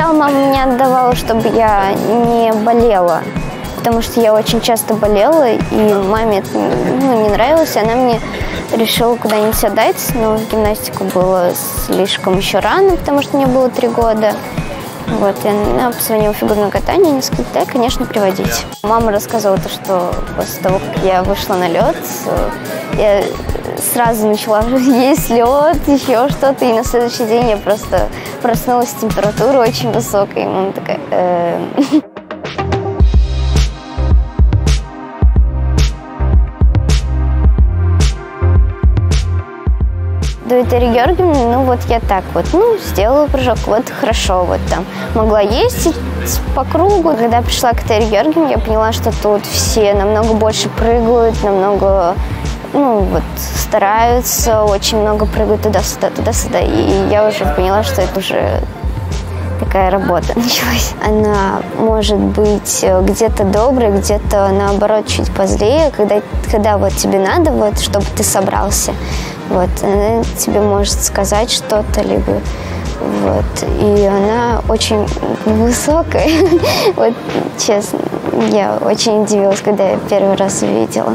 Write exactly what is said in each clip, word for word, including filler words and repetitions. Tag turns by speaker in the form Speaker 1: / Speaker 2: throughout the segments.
Speaker 1: Сначала мама меня отдавала, чтобы я не болела, потому что я очень часто болела, и маме это ну, не нравилось, и она мне решила куда-нибудь отдать, но в гимнастику было слишком еще рано, потому что мне было три года. Вот, и она позвонила в фигурное катание, и они сказали, да, конечно, приводите. Мама рассказывала то, что после того, как я вышла на лед, я сразу начала есть лед, еще что-то, и на следующий день я просто проснулась с температурой очень высокой, и мама такая... Э До Виталии Георгиевны, ну вот я так вот, ну, сделала прыжок, вот хорошо, вот там. Могла ездить по кругу. Когда пришла к Виталии Георгиевне, я поняла, что тут все намного больше прыгают, намного, ну, вот, стараются, очень много прыгают туда-сюда, туда-сюда. И я уже поняла, что это уже такая работа началась. Она может быть где-то доброй, где-то, наоборот, чуть позлее, когда, когда вот тебе надо, вот, чтобы ты собрался. Вот, она тебе может сказать что-то, либо вот, и она очень высокая. Вот, честно, я очень удивилась, когда я первый раз увидела.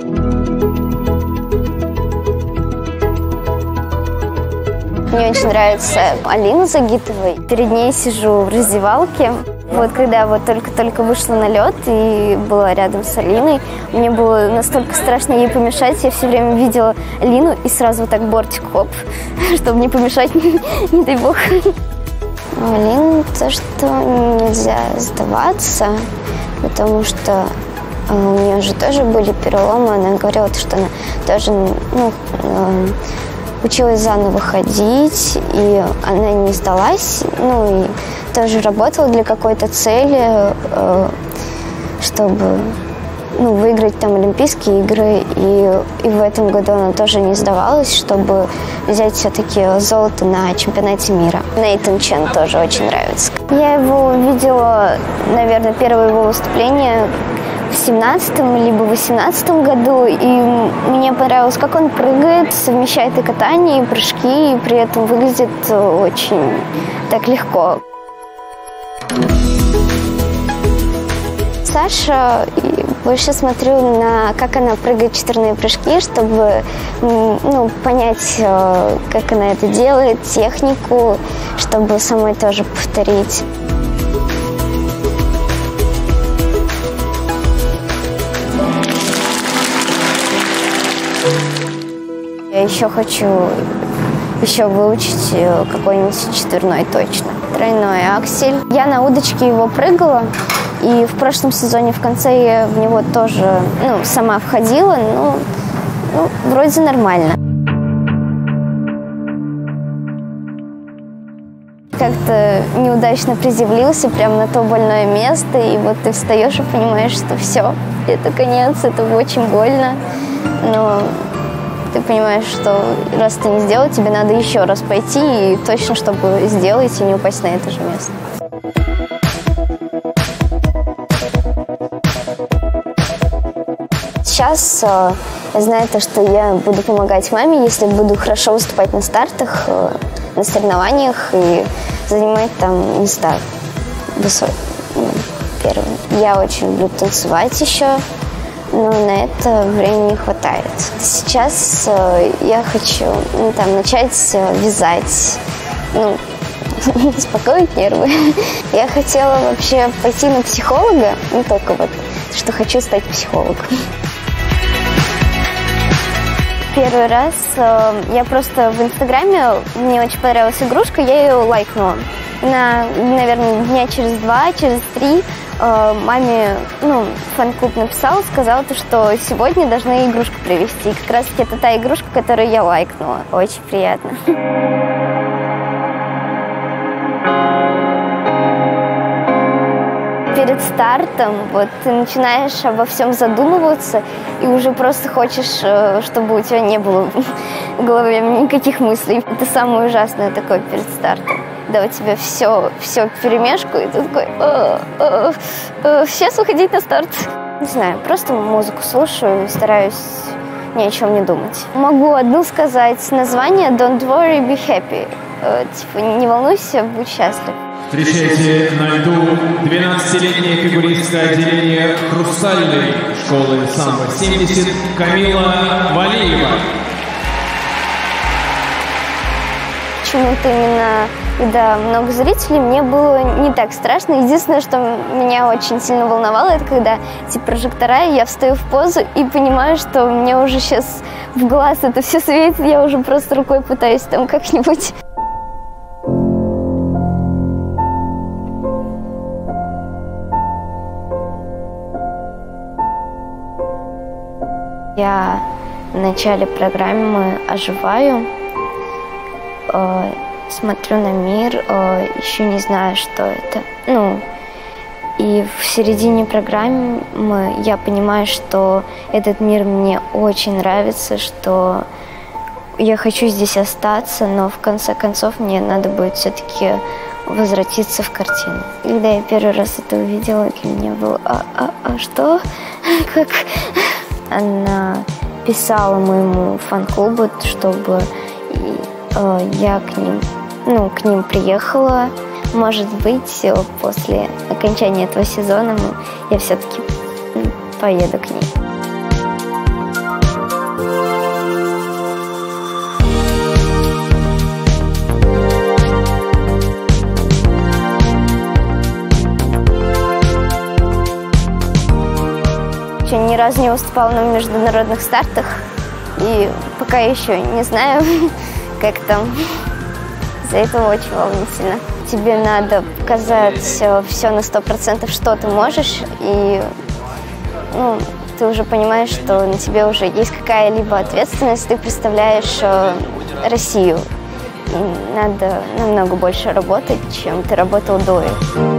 Speaker 1: Мне очень нравится Алина Загитова. Перед ней сижу в раздевалке. Вот когда вот только-только вышла на лед и была рядом с Алиной, мне было настолько страшно ей помешать. Я все время видела Алину и сразу вот так бортик, хоп, чтобы не помешать, не дай бог. У Алины то, что нельзя сдаваться, потому что у нее же тоже были переломы. Она говорила, что она тоже, ну, училась заново ходить, и она не сдалась, ну, и тоже работала для какой-то цели, чтобы, ну, выиграть там Олимпийские игры, и, и в этом году она тоже не сдавалась, чтобы взять все-таки золото на чемпионате мира. Нейтан Чен тоже очень нравится. Я его видела, наверное, первое его выступление в семнадцатом либо восемнадцатом году, и мне понравилось, как он прыгает, совмещает и катание, и прыжки, и при этом выглядит очень так легко. Саша, больше смотрю на, как она прыгает четверные прыжки, чтобы, ну, понять, как она это делает, технику, чтобы самой тоже повторить. Я еще хочу еще выучить какой-нибудь четверной точно. Тройной аксель. Я на удочке его прыгала, и в прошлом сезоне в конце я в него тоже, ну, сама входила, но, ну, вроде нормально. Как-то неудачно приземлился прямо на то больное место, и вот ты встаешь и понимаешь, что все, это конец, это очень больно, но ты понимаешь, что раз ты не сделал, тебе надо еще раз пойти и точно, чтобы сделать и не упасть на это же место. Сейчас э, я знаю то, что я буду помогать маме, если буду хорошо выступать на стартах, э, на соревнованиях и занимать там места высокие, ну, первые. Я очень люблю танцевать еще, но на это времени не хватает. Сейчас э, я хочу, ну, там, начать э, вязать, ну, успокоить нервы. Я хотела вообще пойти на психолога, ну, только вот, что хочу стать психологом. Первый раз э, я просто в Инстаграме, мне очень понравилась игрушка, я ее лайкнула. На, наверное, дня через два, через три э, маме, ну, фан-клуб написал, сказал, что сегодня должны игрушку привезти. И как раз таки это та игрушка, которую я лайкнула. Очень приятно. Перед стартом вот ты начинаешь обо всем задумываться и уже просто хочешь, чтобы у тебя не было в голове никаких мыслей. Это самое ужасное такое перед стартом. Да, у тебя все, все вперемешку, и ты такой, э, э, э, сейчас выходить на старт. Не знаю, просто музыку слушаю, стараюсь ни о чем не думать. Могу одну сказать название «Don't worry, be happy». Э, типа, не волнуйся, будь счастлив.
Speaker 2: Встречайте на льду двенадцатилетняя фигуристка отделения Хрустальной школы самбо-семьдесят Камила Валиева.
Speaker 1: Почему-то именно, когда много зрителей, мне было не так страшно. Единственное, что меня очень сильно волновало, это когда эти прожектора, и я встаю в позу и понимаю, что мне уже сейчас в глаз это все светит, я уже просто рукой пытаюсь там как-нибудь. Я в начале программы оживаю, э, смотрю на мир, э, еще не знаю, что это. Ну, и в середине программы я понимаю, что этот мир мне очень нравится, что я хочу здесь остаться, но в конце концов мне надо будет все-таки возвратиться в картину. Когда я первый раз это увидела, для меня было «А, а, а что? Как?» Она писала моему фан-клубу, чтобы э, я к ним, ну, к ним приехала. Может быть, после окончания этого сезона я все-таки поеду к ней. Ни разу не выступала на международных стартах, и пока еще не знаю, как там. Из-за этого очень волнительно. Тебе надо показать все на сто процентов, что ты можешь, и ну, ты уже понимаешь, что на тебе уже есть какая-либо ответственность, ты представляешь Россию. И надо намного больше работать, чем ты работал до этого.